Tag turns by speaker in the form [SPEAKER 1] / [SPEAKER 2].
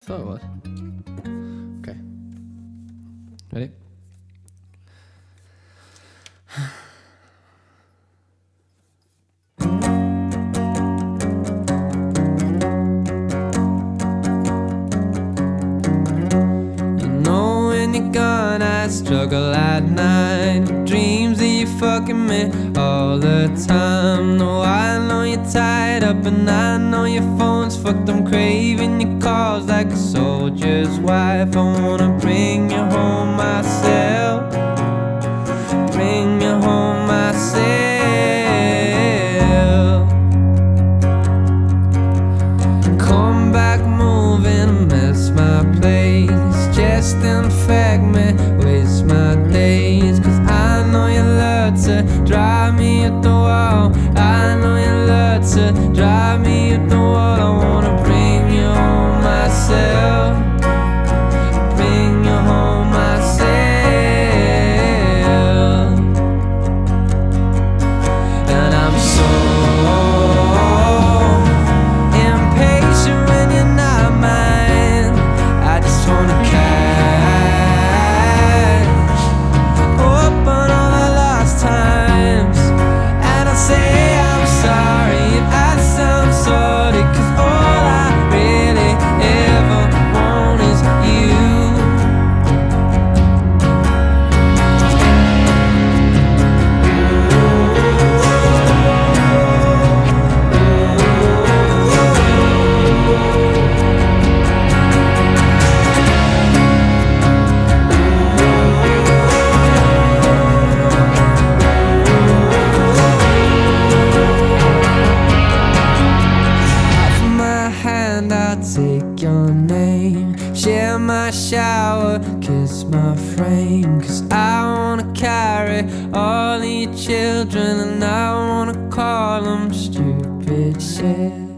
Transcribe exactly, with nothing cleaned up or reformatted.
[SPEAKER 1] Thought it was. Okay. Ready? You know when you're gone, I struggle at night. Dreams that you fucking me all the time. No, I know you're tied up and I know your phone's fucked. I'm craving your calls like a soldier's wife. I wanna bring you home myself, bring you home myself. Come back moving, mess my place, just infect me, waste my days. Cause I know you love to drive me at the wall, I know you love to drive me at the wall. I wanna bring you home myself, bring you home myself. And I'm so impatient when you're not mine. I just wanna catch up on all the lost times. And I say I'm sorry if I sound sorry, cause all I really ever want is you. Offer my hand, I'll take your name, share my shower, kiss my frame. Cause I wanna carry all of your children and I wanna call them stupid shit.